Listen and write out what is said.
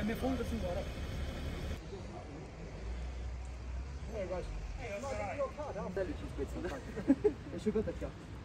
mi fondo sin guarda. Hey guys. Hey, your card. I'll sell it to you.